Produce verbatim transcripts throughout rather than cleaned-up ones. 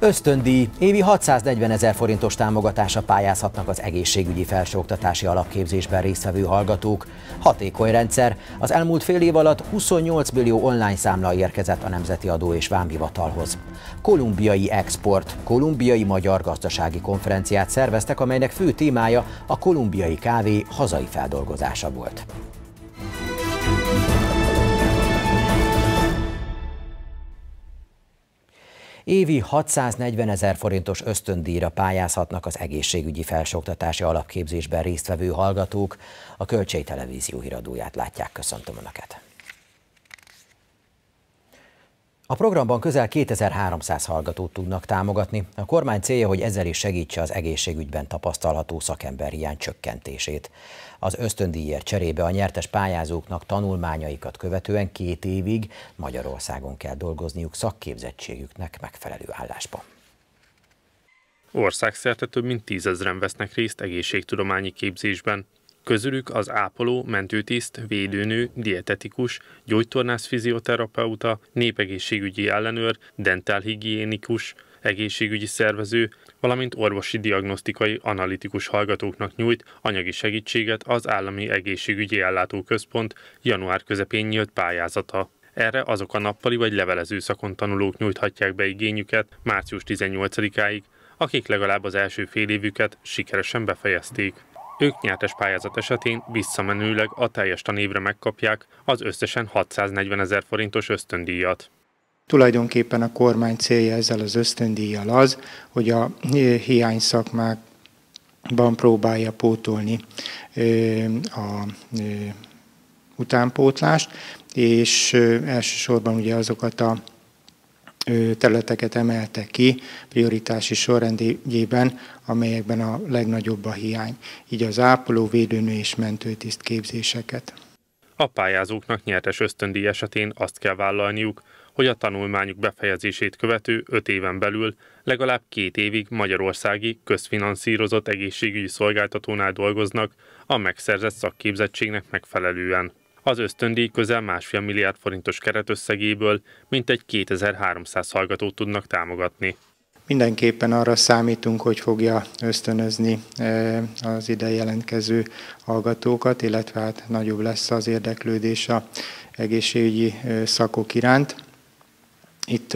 Ösztöndíj, évi hatszáznegyven ezer forintos támogatásra pályázhatnak az egészségügyi felsőoktatási alapképzésben résztvevő hallgatók. Hatékony rendszer, az elmúlt fél év alatt huszonnyolc millió online számla érkezett a Nemzeti Adó és Vámhivatalhoz. Kolumbiai Export, kolumbiai magyar gazdasági konferenciát szerveztek, amelynek fő témája a kolumbiai kávé hazai feldolgozása volt. Évi hatszáznegyven ezer forintos ösztöndíjra pályázhatnak az egészségügyi felsőoktatási alapképzésben résztvevő hallgatók. A Kölcsey Televízió híradóját látják, köszöntöm Önöket. A programban közel kétezer-háromszáz hallgatót tudnak támogatni. A kormány célja, hogy ezzel is segítse az egészségügyben tapasztalható szakemberhiány csökkentését. Az ösztöndíjért cserébe a nyertes pályázóknak tanulmányaikat követően két évig Magyarországon kell dolgozniuk szakképzettségüknek megfelelő állásban. Országszerte több mint tízezren vesznek részt egészségtudományi képzésben. Közülük az ápoló, mentőtiszt, védőnő, dietetikus, gyógytornász fizioterapeuta, népegészségügyi ellenőr, dentálhigiénikus, egészségügyi szervező, valamint orvosi diagnosztikai analitikus hallgatóknak nyújt anyagi segítséget az Állami Egészségügyi Ellátóközpont január közepén nyílt pályázata. Erre azok a nappali vagy levelező szakon tanulók nyújthatják be igényüket március tizennyolcadikáig, akik legalább az első fél évüket sikeresen befejezték. Ők nyertes pályázat esetén visszamenőleg a teljes tanévre megkapják az összesen hatszáznegyven ezer forintos ösztöndíjat. Tulajdonképpen a kormány célja ezzel az ösztöndíjjal az, hogy a hiány szakmákban próbálja pótolni a utánpótlást, és elsősorban ugye azokat a területeket emelte ki prioritási sorrendjében, amelyekben a legnagyobb a hiány, így az ápoló, védőnő és mentőtiszt képzéseket. A pályázóknak nyertes ösztöndíj esetén azt kell vállalniuk, hogy a tanulmányuk befejezését követő öt éven belül legalább két évig magyarországi közfinanszírozott egészségügyi szolgáltatónál dolgoznak a megszerzett szakképzettségnek megfelelően. Az ösztöndíj közel másfél milliárd forintos keretösszegéből mintegy kétezer-háromszáz hallgatót tudnak támogatni. Mindenképpen arra számítunk, hogy fogja ösztönözni az ide jelentkező hallgatókat, illetve hát nagyobb lesz az érdeklődés az egészségügyi szakok iránt. Itt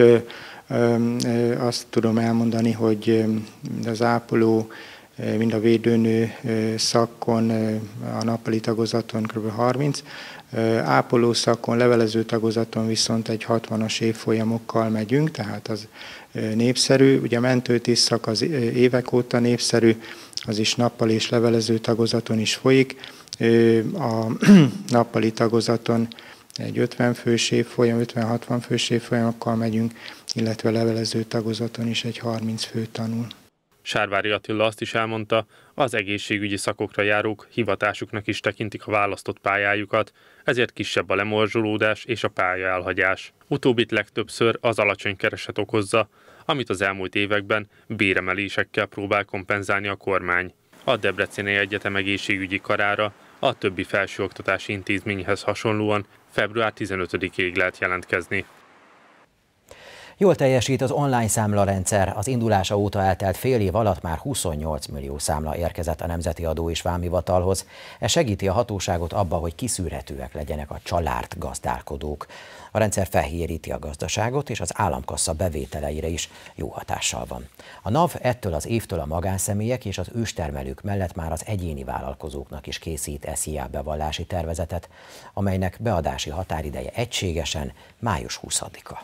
azt tudom elmondani, hogy az ápoló, mind a védőnő szakon, a nappali tagozaton kb. harminc, ápoló szakon, levelező tagozaton viszont egy hatvanas évfolyamokkal megyünk, tehát az népszerű. Ugye a mentőtiszt szak az évek óta népszerű, az is nappali és levelező tagozaton is folyik. A nappali tagozaton egy ötven fős évfolyam, ötven-hatvan fős évfolyamokkal megyünk, illetve levelező tagozaton is egy harminc fő tanul. Sárvári Attila azt is elmondta, az egészségügyi szakokra járók hivatásuknak is tekintik a választott pályájukat, ezért kisebb a lemorzsolódás és a pálya elhagyás. Utóbbit legtöbbször az alacsony kereset okozza, amit az elmúlt években béremelésekkel próbál kompenzálni a kormány. A Debreceni Egyetem egészségügyi karára a többi felsőoktatási intézményhez hasonlóan február tizenötödikéig lehet jelentkezni. Jól teljesít az online számlarendszer. Az indulása óta eltelt fél év alatt már huszonnyolc millió számla érkezett a Nemzeti Adó és Vámhivatalhoz. Ez segíti a hatóságot abba, hogy kiszűrhetőek legyenek a csalárt gazdálkodók. A rendszer felhíríti a gazdaságot, és az államkassa bevételeire is jó hatással van. A NAV ettől az évtől a magánszemélyek és az őstermelők mellett már az egyéni vállalkozóknak is készít es zé á bevallási tervezetet, amelynek beadási határideje egységesen május huszadika.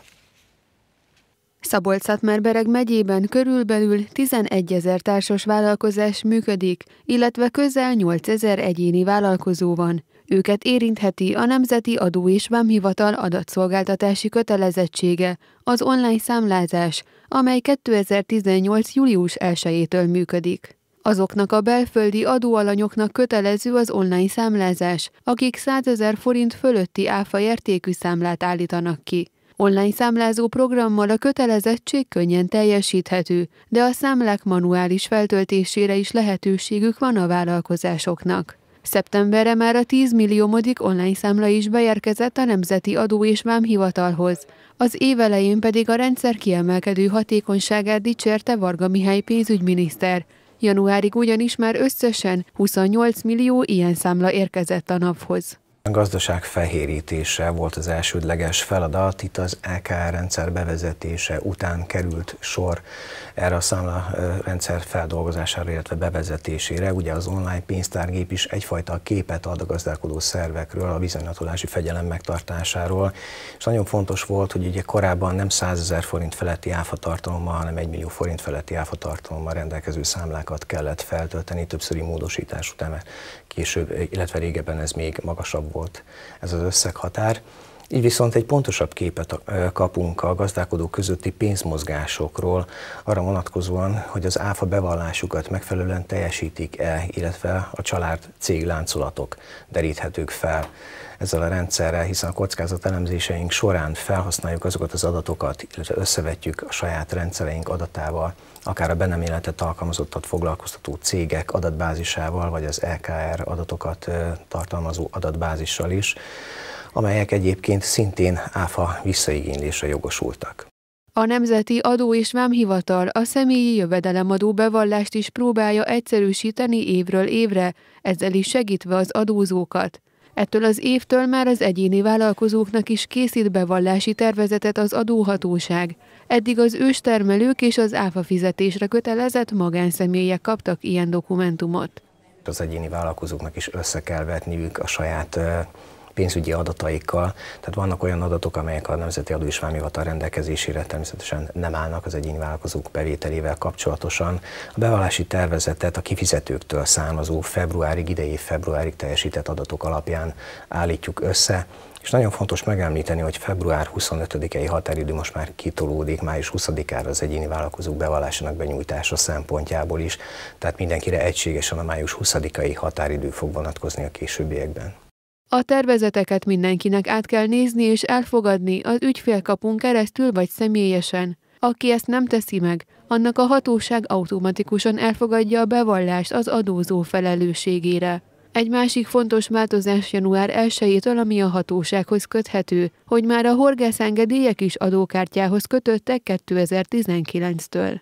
Szabolcs-Szatmár-Bereg megyében körülbelül tizenegyezer társas vállalkozás működik, illetve közel nyolcezer egyéni vállalkozó van. Őket érintheti a Nemzeti Adó és Vámhivatal adatszolgáltatási kötelezettsége, az online számlázás, amely kétezer-tizennyolc július elsejétől működik. Azoknak a belföldi adóalanyoknak kötelező az online számlázás, akik százezer forint fölötti áfa értékű számlát állítanak ki. Online számlázó programmal a kötelezettség könnyen teljesíthető, de a számlák manuális feltöltésére is lehetőségük van a vállalkozásoknak. Szeptemberre már a tízmilliómodik online számla is beérkezett a Nemzeti Adó és Vámhivatalhoz. Az év elején pedig a rendszer kiemelkedő hatékonyságát dicsérte Varga Mihály pénzügyminiszter. Januárig ugyanis már összesen huszonnyolc millió ilyen számla érkezett a naphoz. A gazdaság fehérítése volt az elsődleges feladat, itt az é ká er rendszer bevezetése után került sor erre a számlarendszer feldolgozására, illetve bevezetésére. Ugye az online pénztárgép is egyfajta képet ad a gazdálkodó szervekről, a bizonylatolási fegyelem megtartásáról, és nagyon fontos volt, hogy ugye korábban nem százezer forint feletti áfatartalommal, hanem egy millió forint feletti áfatartalommal rendelkező számlákat kellett feltölteni többszöri módosítás után, mert később, illetve régebben ez még magasabb volt ez az összeghatár. Így viszont egy pontosabb képet kapunk a gazdálkodók közötti pénzmozgásokról, arra vonatkozóan, hogy az áfa bevallásukat megfelelően teljesítik-e, illetve a család cégláncolatok deríthetők fel ezzel a rendszerrel, hiszen a kockázatelemzéseink során felhasználjuk azokat az adatokat, illetve összevetjük a saját rendszereink adatával, akár a be nem jelentett alkalmazottat foglalkoztató cégek adatbázisával, vagy az é ká er adatokat tartalmazó adatbázissal is, amelyek egyébként szintén áfa visszaigénylésre jogosultak. A Nemzeti Adó és Vámhivatal a személyi jövedelemadó bevallást is próbálja egyszerűsíteni évről évre, ezzel is segítve az adózókat. Ettől az évtől már az egyéni vállalkozóknak is készít bevallási tervezetet az adóhatóság. Eddig az őstermelők és az áfa fizetésre kötelezett magánszemélyek kaptak ilyen dokumentumot. Az egyéni vállalkozóknak is össze kell vetniük a saját pénzügyi adataikkal, tehát vannak olyan adatok, amelyek a Nemzeti Adó és Vámhivatal rendelkezésére természetesen nem állnak az egyéni vállalkozók bevételével kapcsolatosan. A bevallási tervezetet a kifizetőktől származó februárig, idei februárig teljesített adatok alapján állítjuk össze, és nagyon fontos megemlíteni, hogy február huszonötödikei határidő most már kitolódik május huszadikára az egyéni vállalkozók bevallásának benyújtása szempontjából is, tehát mindenkire egységesen a május huszadikai határidő fog vonatkozni a későbbiekben. A tervezeteket mindenkinek át kell nézni és elfogadni az ügyfélkapun keresztül vagy személyesen. Aki ezt nem teszi meg, annak a hatóság automatikusan elfogadja a bevallást az adózó felelősségére. Egy másik fontos változás január elsejétől, ami a hatósághoz köthető, hogy már a horgászengedélyek is adókártyához kötöttek kétezer-tizenkilenctől.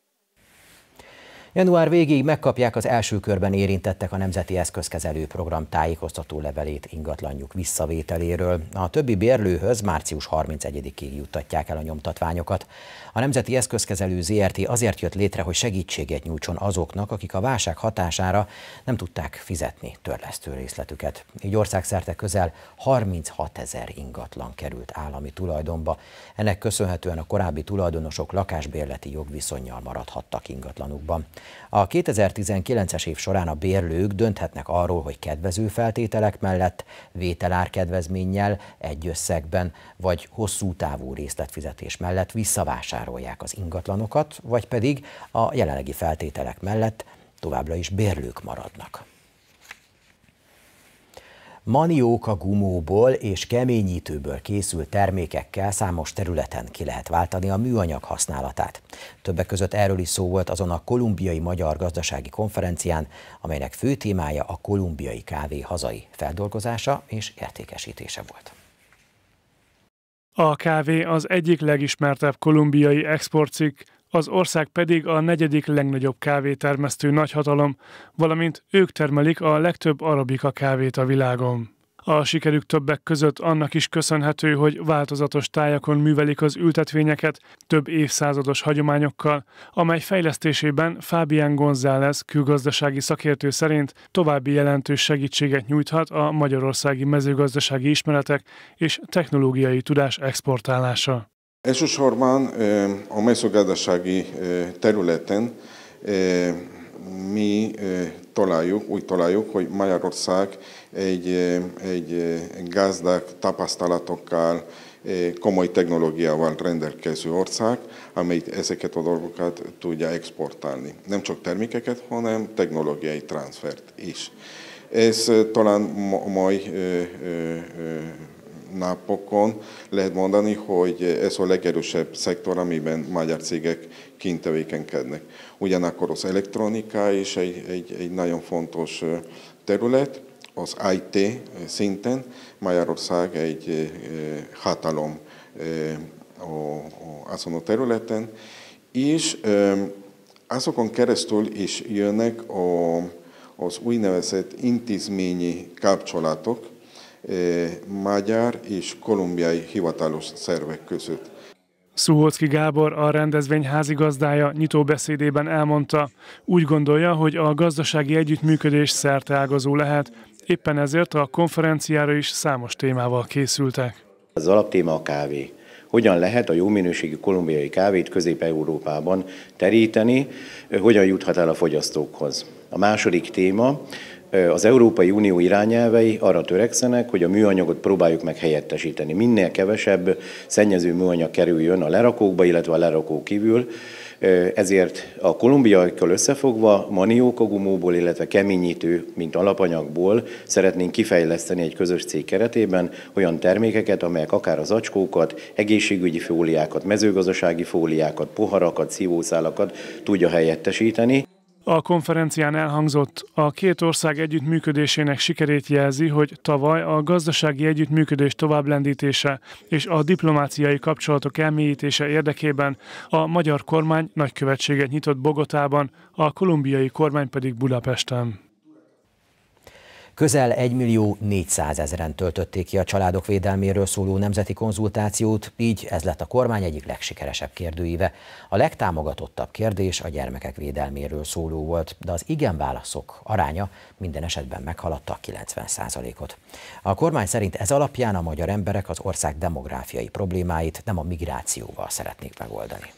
Január végéig megkapják az első körben érintettek a Nemzeti Eszközkezelő Program tájékoztató levelét ingatlanjuk visszavételéről. A többi bérlőhöz március harmincegyedikéig juttatják el a nyomtatványokat. A Nemzeti Eszközkezelő zé er té azért jött létre, hogy segítséget nyújtson azoknak, akik a válság hatására nem tudták fizetni törlesztő részletüket. Így országszerte közel harminchatezer ingatlan került állami tulajdonba. Ennek köszönhetően a korábbi tulajdonosok lakásbérleti jogviszonnyal maradhattak ingatlanukban. A kétezer-tizenkilences év során a bérlők dönthetnek arról, hogy kedvező feltételek mellett vételárkedvezménnyel egy összegben vagy hosszú távú részletfizetés mellett visszavásárolják az ingatlanokat, vagy pedig a jelenlegi feltételek mellett továbbra is bérlők maradnak. Manióka gumóból és keményítőből készült termékekkel számos területen ki lehet váltani a műanyag használatát. Többek között erről is szó volt azon a kolumbiai magyar gazdasági konferencián, amelynek fő témája a kolumbiai kávé hazai feldolgozása és értékesítése volt. A kávé az egyik legismertebb kolumbiai exportcikk, az ország pedig a negyedik legnagyobb kávétermesztő nagyhatalom, valamint ők termelik a legtöbb arabika kávét a világon. A sikerük többek között annak is köszönhető, hogy változatos tájakon művelik az ültetvényeket több évszázados hagyományokkal, amely fejlesztésében Fabián González külgazdasági szakértő szerint további jelentős segítséget nyújthat a magyarországi mezőgazdasági ismeretek és technológiai tudás exportálása. Elsősorban a mezőgazdasági területen mi találjuk, úgy találjuk, hogy Magyarország egy, egy gazdag tapasztalatokkal, komoly technológiával rendelkező ország, amely ezeket a dolgokat tudja exportálni. Nem csak termékeket, hanem technológiai transfert is. Ez talán mai napokon lehet mondani, hogy ez a legerősebb szektor, amiben magyar cégek kint tevékenykednek. Ugyanakkor az elektronika is egy, egy, egy nagyon fontos terület, az i té szinten Magyarország egy hatalom azon a területen, és azokon keresztül is jönnek a, az úgynevezett intézményi kapcsolatok magyar és kolumbiai hivatalos szervek között. Szuhocki Gábor, a rendezvény házigazdája nyitóbeszédében elmondta, úgy gondolja, hogy a gazdasági együttműködés szerteágazó lehet, éppen ezért a konferenciára is számos témával készültek. Az alaptéma a kávé. Hogyan lehet a jó minőségű kolumbiai kávét Közép-Európában teríteni, hogyan juthat el a fogyasztókhoz. A második téma, az Európai Unió irányelvei arra törekszenek, hogy a műanyagot próbáljuk meg helyettesíteni. Minél kevesebb szennyező műanyag kerüljön a lerakókba, illetve a lerakó kívül. Ezért a kolumbiaiakkal összefogva maniókagumóból, illetve keményítő, mint alapanyagból szeretnénk kifejleszteni egy közös cég keretében olyan termékeket, amelyek akár az acskókat, egészségügyi fóliákat, mezőgazdasági fóliákat, poharakat, szívószálakat tudja helyettesíteni. A konferencián elhangzott, a két ország együttműködésének sikerét jelzi, hogy tavaly a gazdasági együttműködés továbblendítése és a diplomáciai kapcsolatok elmélyítése érdekében a magyar kormány nagykövetséget nyitott Bogotában, a kolumbiai kormány pedig Budapesten. Közel egymillió négyszázezren töltötték ki a családok védelméről szóló nemzeti konzultációt, így ez lett a kormány egyik legsikeresebb kérdőíve. A legtámogatottabb kérdés a gyermekek védelméről szóló volt, de az igen válaszok aránya minden esetben meghaladta a kilencven százalékot. A kormány szerint ez alapján a magyar emberek az ország demográfiai problémáit nem a migrációval szeretnék megoldani.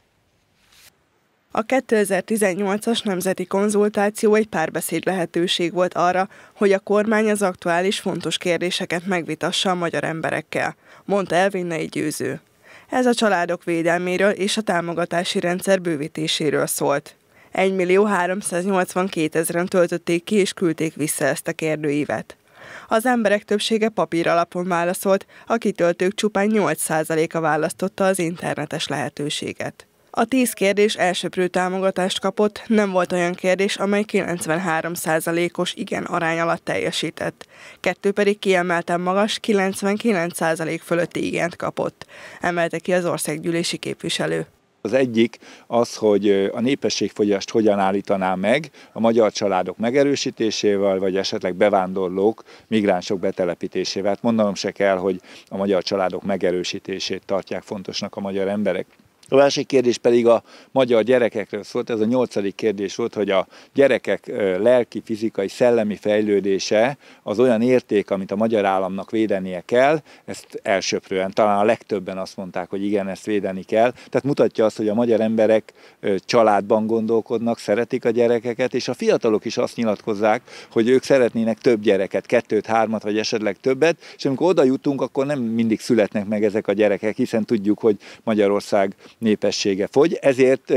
A kétezer-tizennyolcas nemzeti konzultáció egy párbeszéd lehetőség volt arra, hogy a kormány az aktuális fontos kérdéseket megvitassa a magyar emberekkel, mondta el Vinnei Győző. Ez a családok védelméről és a támogatási rendszer bővítéséről szólt. egymillió háromszáznyolcvankétezren töltötték ki és küldték vissza ezt a kérdőívet. Az emberek többsége papír alapon válaszolt, a kitöltők csupán nyolc százaléka választotta az internetes lehetőséget. A tíz kérdés elsöprő támogatást kapott, nem volt olyan kérdés, amely kilencvenhárom százalékos igen arány alatt teljesített. Kettő pedig kiemelten magas, kilencvenkilenc százalék fölötti igent kapott, emelte ki az országgyűlési képviselő. Az egyik az, hogy a népességfogyást hogyan állítaná meg a magyar családok megerősítésével, vagy esetleg bevándorlók, migránsok betelepítésével. Hát mondanom se kell, hogy a magyar családok megerősítését tartják fontosnak a magyar emberek. A másik kérdés pedig a magyar gyerekekről szólt, ez a nyolcadik kérdés volt, hogy a gyerekek lelki, fizikai, szellemi fejlődése az olyan érték, amit a magyar államnak védenie kell, ezt elsöprően, talán a legtöbben azt mondták, hogy igen, ezt védeni kell. Tehát mutatja azt, hogy a magyar emberek családban gondolkodnak, szeretik a gyerekeket, és a fiatalok is azt nyilatkozzák, hogy ők szeretnének több gyereket, kettőt, hármat, vagy esetleg többet, és amikor oda jutunk, akkor nem mindig születnek meg ezek a gyerekek, hiszen tudjuk, hogy Magyarország népessége fogy, ezért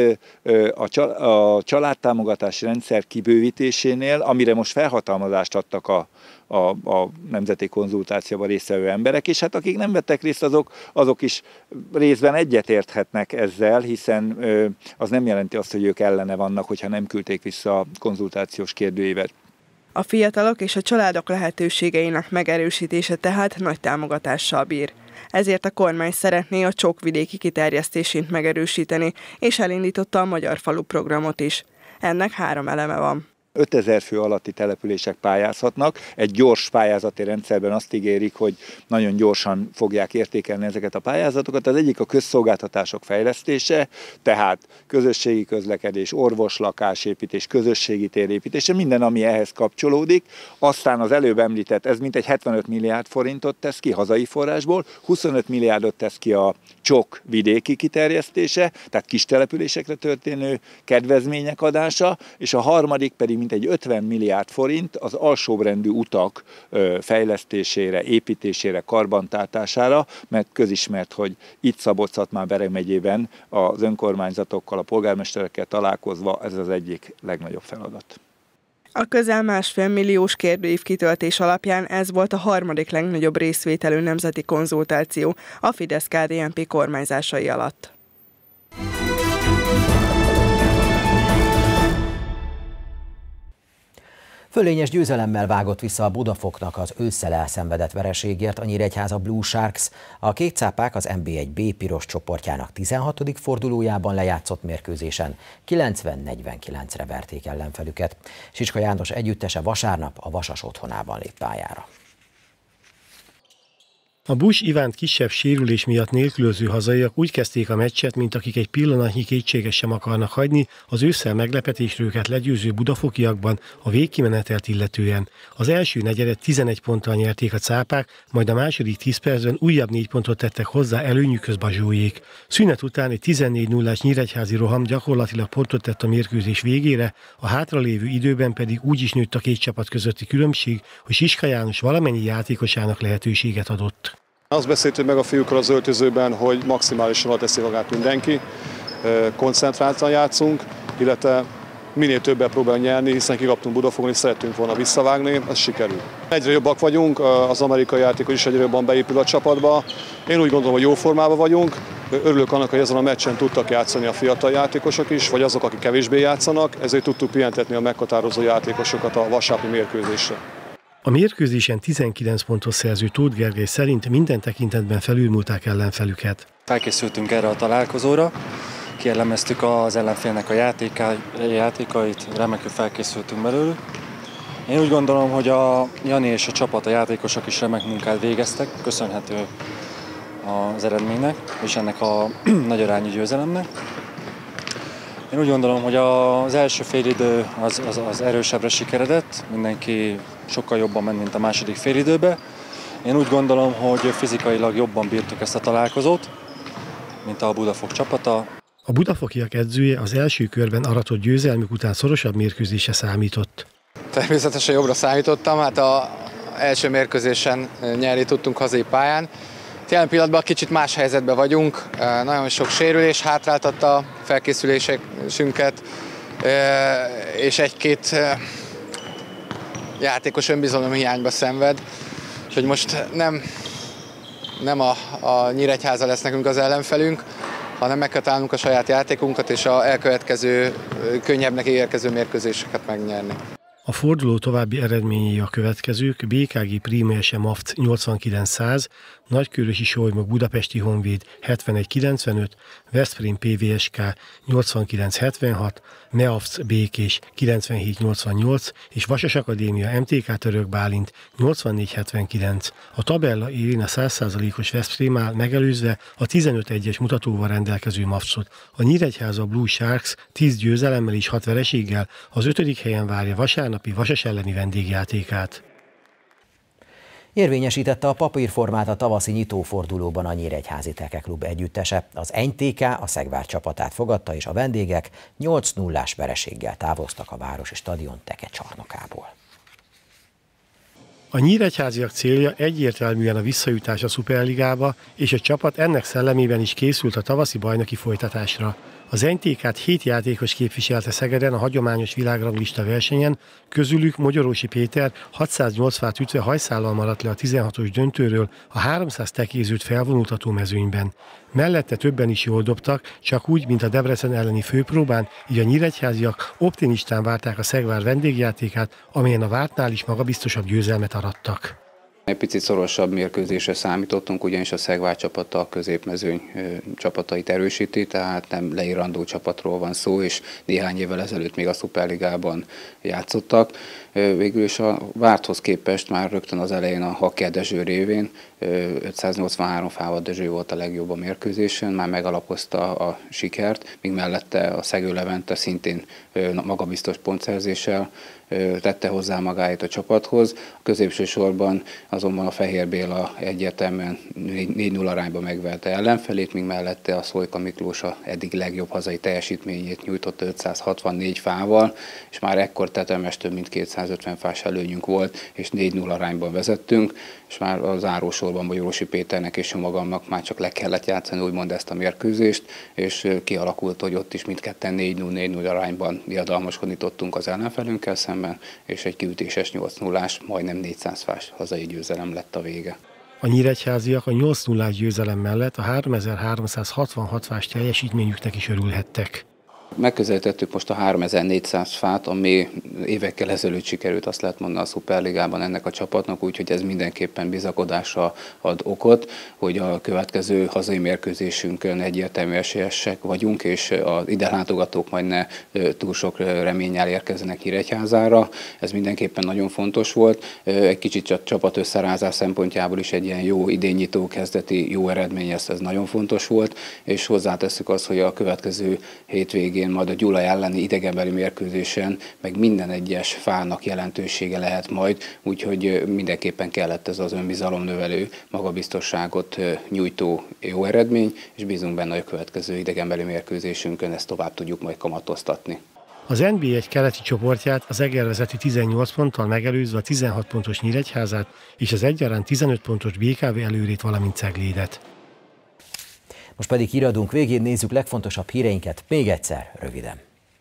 a családtámogatási rendszer kibővítésénél, amire most felhatalmazást adtak a, a, a nemzeti konzultációban résztvevő emberek, és hát akik nem vettek részt, azok, azok is részben egyetérthetnek ezzel, hiszen az nem jelenti azt, hogy ők ellene vannak, hogyha nem küldték vissza a konzultációs kérdőívet. A fiatalok és a családok lehetőségeinek megerősítése tehát nagy támogatással bír. Ezért a kormány szeretné a csokvidéki kiterjesztését megerősíteni, és elindította a Magyar Falu programot is. Ennek három eleme van. ötezer fő alatti települések pályázhatnak. Egy gyors pályázati rendszerben azt ígérik, hogy nagyon gyorsan fogják értékelni ezeket a pályázatokat. Az egyik a közszolgáltatások fejlesztése, tehát közösségi közlekedés, orvoslakásépítés, közösségi térépítése, minden, ami ehhez kapcsolódik. Aztán az előbb említett, ez mintegy hetvenöt milliárd forintot tesz ki hazai forrásból, huszonöt milliárdot tesz ki a csok vidéki kiterjesztése, tehát kis településekre történő kedvezmények adása, és a harmadik pedig mintegy ötven milliárd forint az alsóbrendű utak fejlesztésére, építésére, karbantartására, mert közismert, hogy itt Szabolcs-Szatmár-Bereg megyében az önkormányzatokkal, a polgármesterekkel találkozva ez az egyik legnagyobb feladat. A közel másfél milliós kérdőív kitöltés alapján ez volt a harmadik legnagyobb részvételű nemzeti konzultáció a Fidesz-ká dé en pé kormányzásai alatt. Fölényes győzelemmel vágott vissza a Budafoknak az ősszel elszenvedett vereségért a Nyíregyháza Blue Sharks. A kék cápák az en bé egy bé piros csoportjának tizenhatodik fordulójában lejátszott mérkőzésen kilencven negyvenkilencre verték ellenfelüket. Sicska János együttese vasárnap a Vasas otthonában lép pályára. A Busch Ivánt kisebb sérülés miatt nélkülöző hazaiak úgy kezdték a meccset, mint akik egy pillanatnyi kétséget sem akarnak hagyni az ősszel meglepetésre őket legyőző budafokiakban a végkimenetelt illetően. Az első negyedet tizenegy ponttal nyerték a cápák, majd a második tíz percben újabb négy pontot tettek hozzá előnyükhöz Bazsóék. Szünet után egy tizennégy nullás nyíregyházi roham gyakorlatilag pontot tett a mérkőzés végére, a hátralévő időben pedig úgy is nőtt a két csapat közötti különbség, hogy Sicska János valamennyi játékosának lehetőséget adott. Azt beszéltük meg a fiúkkal az öltözőben, hogy maximálisan teszi magát mindenki, koncentráltan játszunk, illetve minél többet próbálunk nyerni, hiszen kikaptunk Budafokon, és szerettünk volna visszavágni, ez sikerül. Egyre jobbak vagyunk, az amerikai játékos is egyre jobban beépül a csapatba. Én úgy gondolom, hogy jó formában vagyunk. Örülök annak, hogy ezen a meccsen tudtak játszani a fiatal játékosok is, vagy azok, akik kevésbé játszanak, ezért tudtuk pihentetni a meghatározó játékosokat a vasárnapi mérkőzésre. A mérkőzésen tizenkilenc pontos szerző Tóth Gergely szerint minden tekintetben felülmúlták ellenfelüket. Felkészültünk erre a találkozóra, kielemeztük az ellenfélnek a játékait, remekül felkészültünk belőlük. Én úgy gondolom, hogy a Jani és a csapat, a játékosok is remek munkát végeztek, köszönhető az eredménynek és ennek a nagy arányú győzelemnek. Én úgy gondolom, hogy az első félidő az, az, az erősebbre sikeredett, mindenki sokkal jobban ment, mint a második félidőbe. Én úgy gondolom, hogy fizikailag jobban bírtuk ezt a találkozót, mint a Budafok csapata. A budafokiak edzője az első körben aratott győzelmük után szorosabb mérkőzésre számított. Természetesen jobbra számítottam, hát az első mérkőzésen nyerni tudtunk hazai pályán. Jelen pillanatban kicsit más helyzetben vagyunk, nagyon sok sérülés hátráltatta a felkészülésünket, és egy-két játékos önbizalom hiányba szenved. Úgyhogy most nem, nem a, a Nyíregyháza lesz nekünk az ellenfelünk, hanem meg kell találnunk a saját játékunkat és az elkövetkező, könnyebbnek érkező mérkőzéseket megnyerni. A forduló további eredményei a következők: bé ká gé Prima es em Afc nyolcvankilenc száz, Nagykőrösi Solymok Budapesti Honvéd hetvenegy kilencvenöt, Veszprém pé vé es ká nyolcvankilenc hetvenhat, Neafc Békés kilencvenhét nyolcvannyolc és Vasas Akadémia em té ká Török Bálint nyolcvannégy hetvenkilenc. A tabella élén a száz százalékos Veszprém áll, megelőzve a tizenöt egyes mutatóval rendelkező Mavcot. A Nyíregyháza Blue Sharks tíz győzelemmel és hat vereséggel az ötödik helyen várja vasárnapi Vasas elleni vendégjátékát. Érvényesítette a papírformát a tavaszi nyitófordulóban a Nyíregyházi Tekeklub együttese. Az en té ká a Szegvár csapatát fogadta, és a vendégek nyolc nullás vereséggel távoztak a Városi Stadion teke csarnokából. A nyíregyháziak célja egyértelműen a visszajutás a Szuperligába, és a csapat ennek szellemében is készült a tavaszi bajnoki folytatásra. Az en té kát hét játékos képviselte Szegeden a hagyományos világranglista versenyen, közülük Mogyorósi Péter hatszáznyolc fát ütve hajszállal maradt le a tizenhatos döntőről a háromszáz tekézőt felvonultató mezőnyben. Mellette többen is jól dobtak, csak úgy, mint a Debrecen elleni főpróbán, így a nyíregyháziak optimistán várták a Szegvár vendégjátékát, amelyen a vártnál is magabiztosabb győzelmet arattak. Egy picit szorosabb mérkőzésre számítottunk, ugyanis a Szegvár csapata a középmezőny csapatait erősíti, tehát nem leírandó csapatról van szó, és néhány évvel ezelőtt még a Szuperligában játszottak. Végül is a várthoz képest már rögtön az elején a Hakker Dezső révén ötszáznyolcvanhárom fával Dezső volt a legjobb a mérkőzésen, már megalapozta a sikert, míg mellette a Szegő Levente szintén magabiztos pontszerzéssel tette hozzá magáit a csapathoz. A középső sorban azonban a Fehér Béla egyértelműen négy null arányban megverte ellenfelét, míg mellette a Szolika Miklós a eddig legjobb hazai teljesítményét nyújtotta ötszázhatvannégy fával, és már ekkor tetemes több mint kétszázötven fás előnyünk volt, és négy null arányban vezettünk, és már a zárósorban Mogyorósi Péternek és magamnak már csak le kellett játszani, úgymond ezt a mérkőzést, és kialakult, hogy ott is mindketten négy null négy null arányban diadalmaskodni tudtunk az ellenfelünkkel szemben, és egy kiütéses nyolc nullás, majdnem négyszáz fás hazai győzelem lett a vége. A nyíregyháziak a nyolc nullás győzelem mellett a háromezer-háromszázhatvanhat fás teljesítményüknek is örülhettek. Megközelítettük most a háromezer-négyszáz fát, ami évekkel ezelőtt sikerült, azt lehet mondani a Szuperligában ennek a csapatnak, úgyhogy ez mindenképpen bizakodásra ad okot, hogy a következő hazai mérkőzésünkön egyértelmű esélyesek vagyunk, és az ide látogatók majd ne túl sok reménnyel érkezzenek Nyíregyházára. Ez mindenképpen nagyon fontos volt. Egy kicsit a csapat összerázás szempontjából is egy ilyen jó idénynyitó kezdeti jó eredmény, ez, ez nagyon fontos volt, és hozzátesszük azt, hogy a következő hétvégén majd a Gyula elleni idegenbeli mérkőzésen meg minden egyes fának jelentősége lehet majd, úgyhogy mindenképpen kellett ez az önbizalomnövelő, magabiztosságot nyújtó jó eredmény, és bízunk benne, hogy a következő idegenbeli mérkőzésünkön ezt tovább tudjuk majd kamatoztatni. Az en bé egy keleti csoportját az Eger vezeti tizennyolc ponttal megelőzve a tizenhat pontos Nyíregyházát és az egyaránt tizenöt pontos bé ká vé Előrét, valamint Ceglédet. Most pedig híradunk végén nézzük legfontosabb híreinket még egyszer röviden.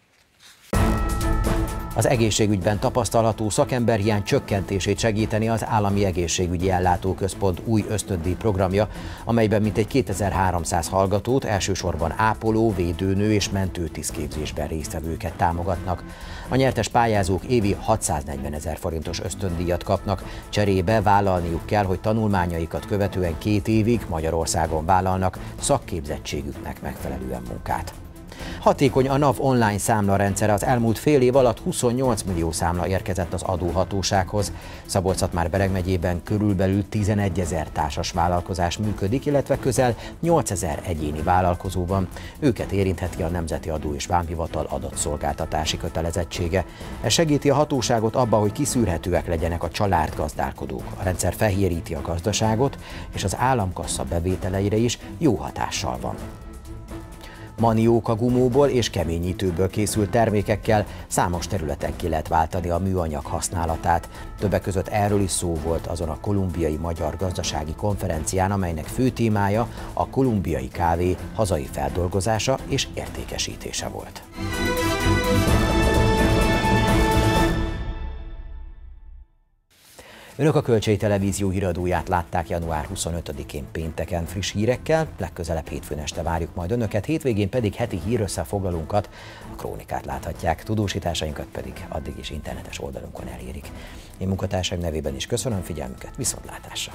Az egészségügyben tapasztalható szakemberhiány csökkentését segíteni az Állami Egészségügyi Ellátóközpont új ösztöndíj programja, amelyben mintegy kétezer-háromszáz hallgatót, elsősorban ápoló, védőnő és mentőtisztképzésben résztvevőket támogatnak. A nyertes pályázók évi hatszáznegyvenezer forintos ösztöndíjat kapnak, cserébe vállalniuk kell, hogy tanulmányaikat követően két évig Magyarországon vállalnak szakképzettségüknek megfelelően munkát. Hatékony a NAV online számlarendszer, az elmúlt fél év alatt huszonnyolc millió számla érkezett az adóhatósághoz. Szabolcs-Szatmár-Bereg megyében körülbelül tizenegyezer társas vállalkozás működik, illetve közel nyolcezer egyéni vállalkozó van. Őket érintheti a Nemzeti Adó és Vámhivatal adatszolgáltatási kötelezettsége. Ez segíti a hatóságot abba, hogy kiszűrhetőek legyenek a család gazdálkodók. A rendszer fehéríti a gazdaságot, és az államkassa bevételeire is jó hatással van. Manióka gumóból és keményítőből készült termékekkel számos területen ki lehet váltani a műanyag használatát. Többek között erről is szó volt azon a kolumbiai magyar gazdasági konferencián, amelynek fő témája a kolumbiai kávé hazai feldolgozása és értékesítése volt. Önök a Kölcsei Televízió híradóját látták január huszonötödikén pénteken friss hírekkel, legközelebb hétfőn este várjuk majd Önöket, hétvégén pedig heti hírösszefoglalónkat, a Krónikát láthatják, tudósításainkat pedig addig is internetes oldalunkon elérik. Én munkatársaim nevében is köszönöm figyelmüket, viszontlátásra!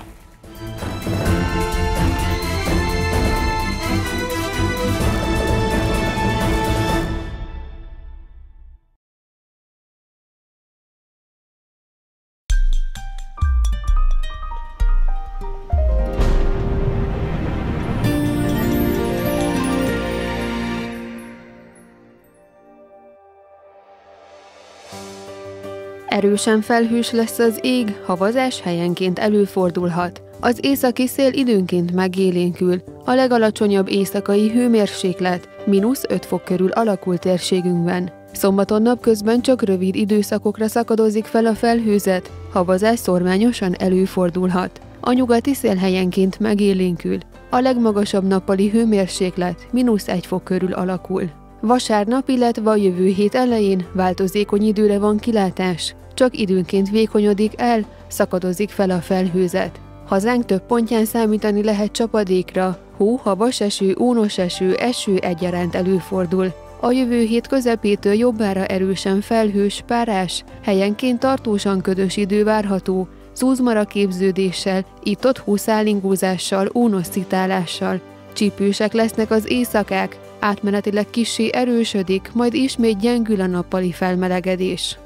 Erősen felhős lesz az ég, havazás helyenként előfordulhat. Az északi szél időnként megélénkül, a legalacsonyabb éjszakai hőmérséklet mínusz öt fok körül alakul térségünkben. Szombaton napközben csak rövid időszakokra szakadozik fel a felhőzet, havazás szorványosan előfordulhat. A nyugati szél helyenként megélénkül, a legmagasabb nappali hőmérséklet mínusz egy fok körül alakul. Vasárnap, illetve a jövő hét elején változékony időre van kilátás, csak időnként vékonyodik el, szakadozik fel a felhőzet. Hazánk több pontján számítani lehet csapadékra, hó, havas eső, ónos eső, eső egyaránt előfordul. A jövő hét közepétől jobbára erősen felhős, párás, helyenként tartósan ködös idő várható, zúzmara képződéssel, itt-ott húszálingózással, ónos szitálással. Csípősek lesznek az éjszakák, átmenetileg kissé erősödik, majd ismét gyengül a nappali felmelegedés.